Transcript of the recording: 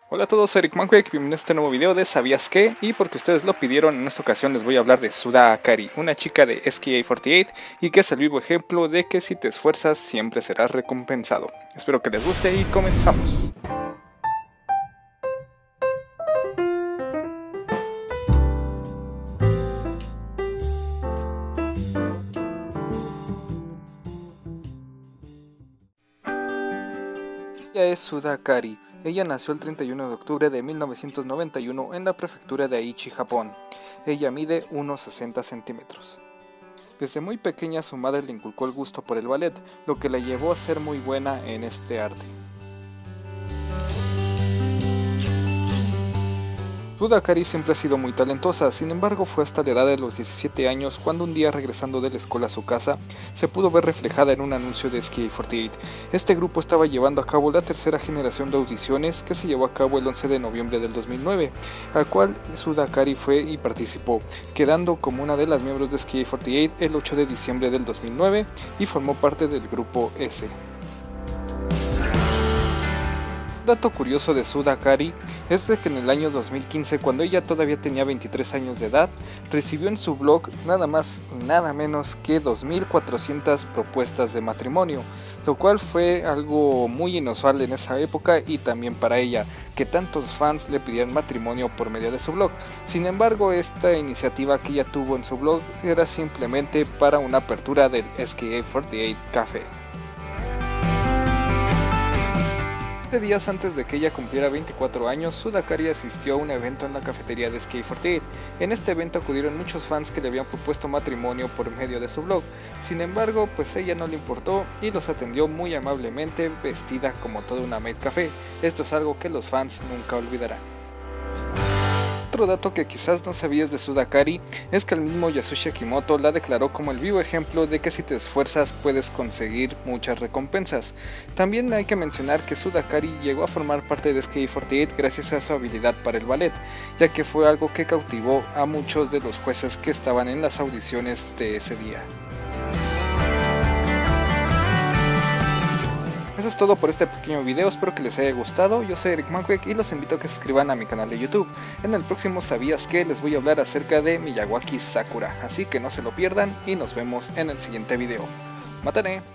Hola a todos, soy Eric Manquek, bienvenidos a este nuevo video de ¿Sabías qué? Y porque ustedes lo pidieron, en esta ocasión les voy a hablar de Suda Akari, una chica de SK48 y que es el vivo ejemplo de que si te esfuerzas siempre serás recompensado. Espero que les guste y comenzamos. Ella es Suda Akari. Ella nació el 31 de octubre de 1991 en la prefectura de Aichi, Japón. Ella mide unos 60 centímetros. Desde muy pequeña su madre le inculcó el gusto por el ballet, lo que la llevó a ser muy buena en este arte. Suda Akari siempre ha sido muy talentosa, sin embargo fue hasta la edad de los 17 años cuando un día regresando de la escuela a su casa se pudo ver reflejada en un anuncio de SK48. Este grupo estaba llevando a cabo la tercera generación de audiciones que se llevó a cabo el 11 de noviembre del 2009, al cual Suda Akari fue y participó, quedando como una de las miembros de SK48 el 8 de diciembre del 2009 y formó parte del grupo S. Un dato curioso de Suda Akari es de que en el año 2015, cuando ella todavía tenía 23 años de edad, recibió en su blog nada más y nada menos que 2.400 propuestas de matrimonio, lo cual fue algo muy inusual en esa época y también para ella, que tantos fans le pidieran matrimonio por medio de su blog. Sin embargo, esta iniciativa que ella tuvo en su blog era simplemente para una apertura del SK48 Café. Días antes de que ella cumpliera 24 años, Suda Akari asistió a un evento en la cafetería de SK48. En este evento acudieron muchos fans que le habían propuesto matrimonio por medio de su blog. Sin embargo, pues ella no le importó y los atendió muy amablemente, vestida como toda una maid café. Esto es algo que los fans nunca olvidarán. Otro dato que quizás no sabías de Suda Akari es que el mismo Yasushi Akimoto la declaró como el vivo ejemplo de que si te esfuerzas puedes conseguir muchas recompensas. También hay que mencionar que Suda Akari llegó a formar parte de SK48 gracias a su habilidad para el ballet, ya que fue algo que cautivó a muchos de los jueces que estaban en las audiciones de ese día. Eso es todo por este pequeño video, espero que les haya gustado. Yo soy Eric Manquek y los invito a que se suscriban a mi canal de YouTube. En el próximo ¿Sabías qué? Les voy a hablar acerca de Miyawaki Sakura, así que no se lo pierdan y nos vemos en el siguiente video. ¡Matane!